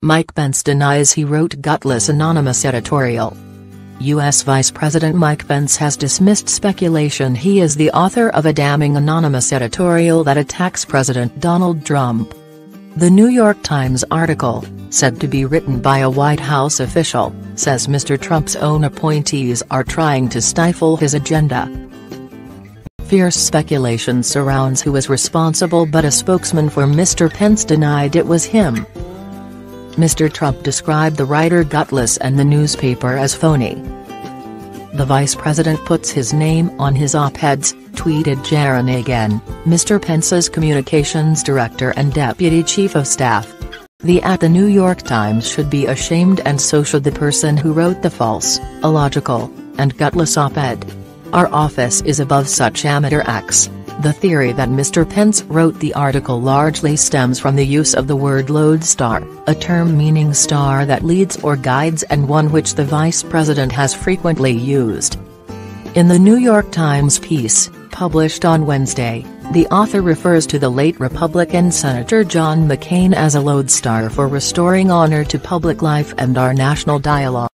Mike Pence denies he wrote gutless anonymous editorial. U.S. Vice President Mike Pence has dismissed speculation he is the author of a damning anonymous editorial that attacks President Donald Trump. The New York Times article, said to be written by a White House official, says Mr. Trump's own appointees are trying to stifle his agenda. Fierce speculation surrounds who is responsible, but a spokesman for Mr. Pence denied it was him. Mr. Trump described the writer gutless and the newspaper as phony. The vice president puts his name on his op-eds, tweeted Jernigan, Mr. Pence's communications director and deputy chief of staff. The New York Times should be ashamed, and so should the person who wrote the false, illogical, and gutless op-ed. Our office is above such amateur acts. The theory that Mr. Pence wrote the article largely stems from the use of the word lodestar, a term meaning star that leads or guides, and one which the vice president has frequently used. In the New York Times piece, published on Wednesday, the author refers to the late Republican Senator John McCain as a lodestar for restoring honor to public life and our national dialogue.